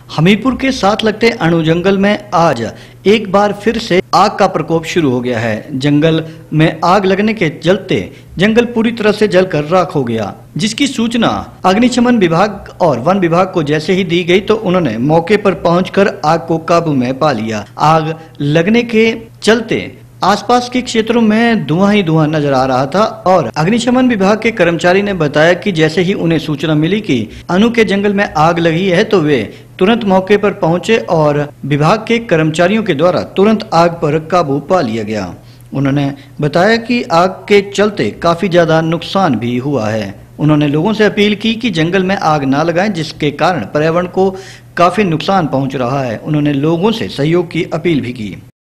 हमीरपुर के साथ लगते अणु जंगल में आज एक बार फिर से आग का प्रकोप शुरू हो गया है। जंगल में आग लगने के चलते जंगल पूरी तरह से जलकर राख हो गया, जिसकी सूचना अग्निशमन विभाग और वन विभाग को जैसे ही दी गई तो उन्होंने मौके पर पहुंचकर आग को काबू में पा लिया। आग लगने के चलते आसपास के क्षेत्रों में धुआं ही धुआं नजर आ रहा था और अग्निशमन विभाग के कर्मचारी ने बताया कि जैसे ही उन्हें सूचना मिली कि अनु के जंगल में आग लगी है तो वे तुरंत मौके पर पहुंचे और विभाग के कर्मचारियों के द्वारा तुरंत आग पर काबू पा लिया गया। उन्होंने बताया कि आग के चलते काफी ज्यादा नुकसान भी हुआ है। उन्होंने लोगों से अपील की कि जंगल में आग ना लगाएं, जिसके कारण पर्यावरण को काफी नुकसान पहुंच रहा है। उन्होंने लोगों से सहयोग की अपील भी की।